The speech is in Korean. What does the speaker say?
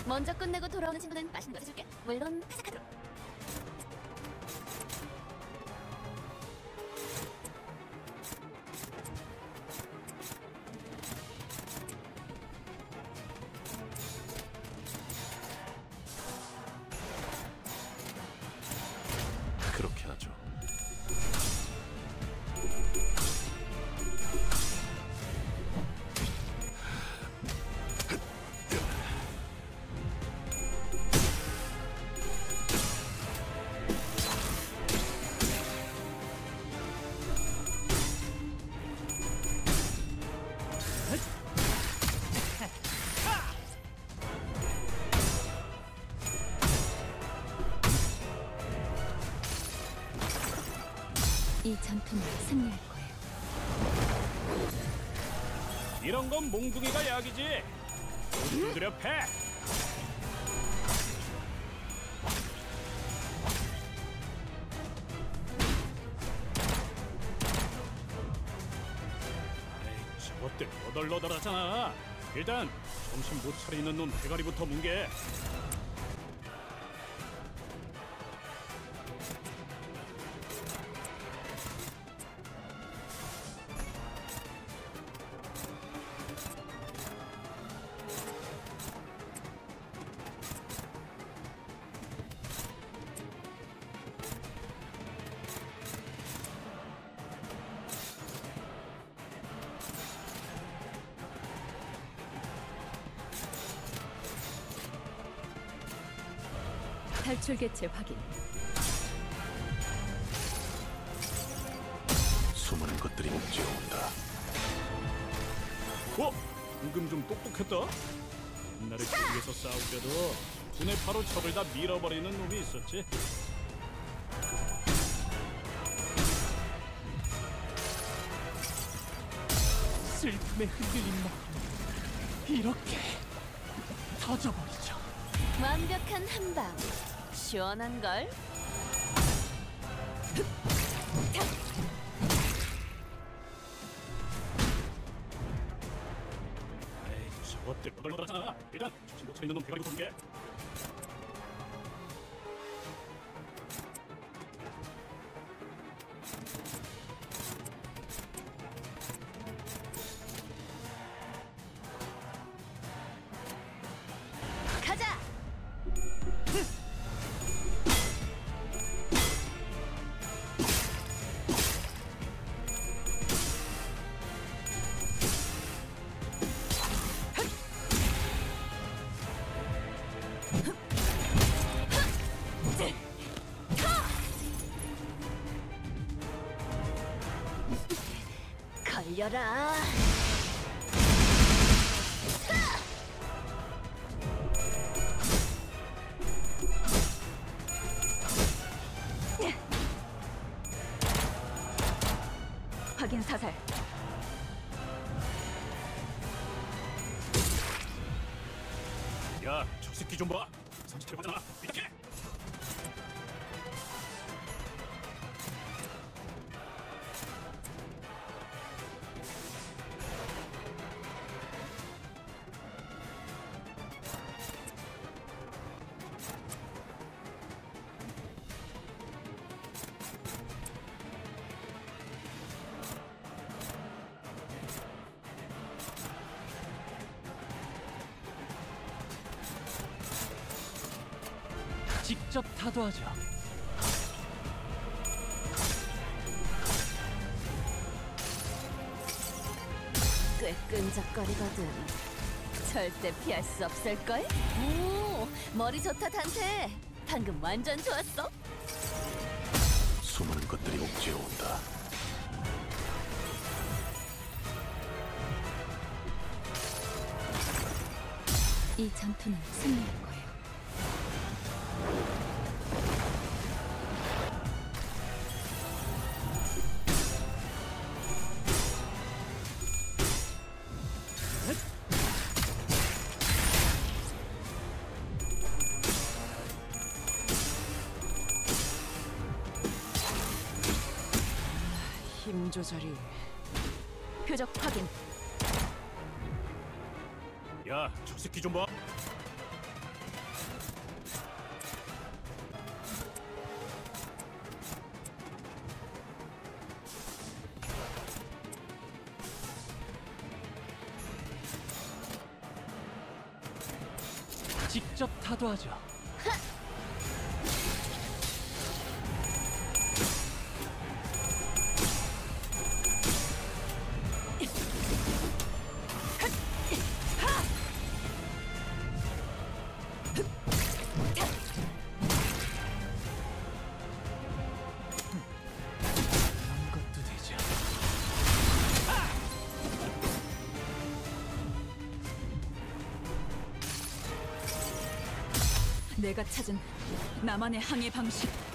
먼저 끝내고 돌아오는 친구는 맛있는 거 사줄게. 물론 파사카드로. 그렇게 하죠. 이 전투는 승리할 거예요. 이런 건 몽둥이가 약이지. 두드려 패. 에이, 저것들 너덜너덜하잖아. 일단 정신 못 차리는 놈 대가리부터 뭉개. 탈출 개체 확인. 수많은 것들이 옥죄어온다. 방금 좀 똑똑했다. 옛날에 길에서 싸울 때도 눈에 바로 적을 다 밀어버리는 놈이 있었지. 슬픔에 흔들린 마음 이렇게 터져버리죠. 완벽한 한방. 시원한 걸. 에이, 저것들 너덜너덜하잖아. 일단 정신 못 차리는 놈 대가리부터 뭉개. 가자. 걸려라. 확인 사살. 야, 저 새끼 좀 봐. 삼시틀 받아라. 이렇게. 직접 타도하죠. 꽤 끈적거리거든. 절대 피할 수 없을걸? 오, 머리 좋다 단테. 방금 완전 좋았어. 수많은 것들이 옥죄어온다. 이 전투는 승리할 거예요. 힘 조절이. 표적 확인. 야, 저 새끼 좀 봐. 직접 타도하죠. 그런 것도 되죠. 내가 찾은 나만의 항해 방식.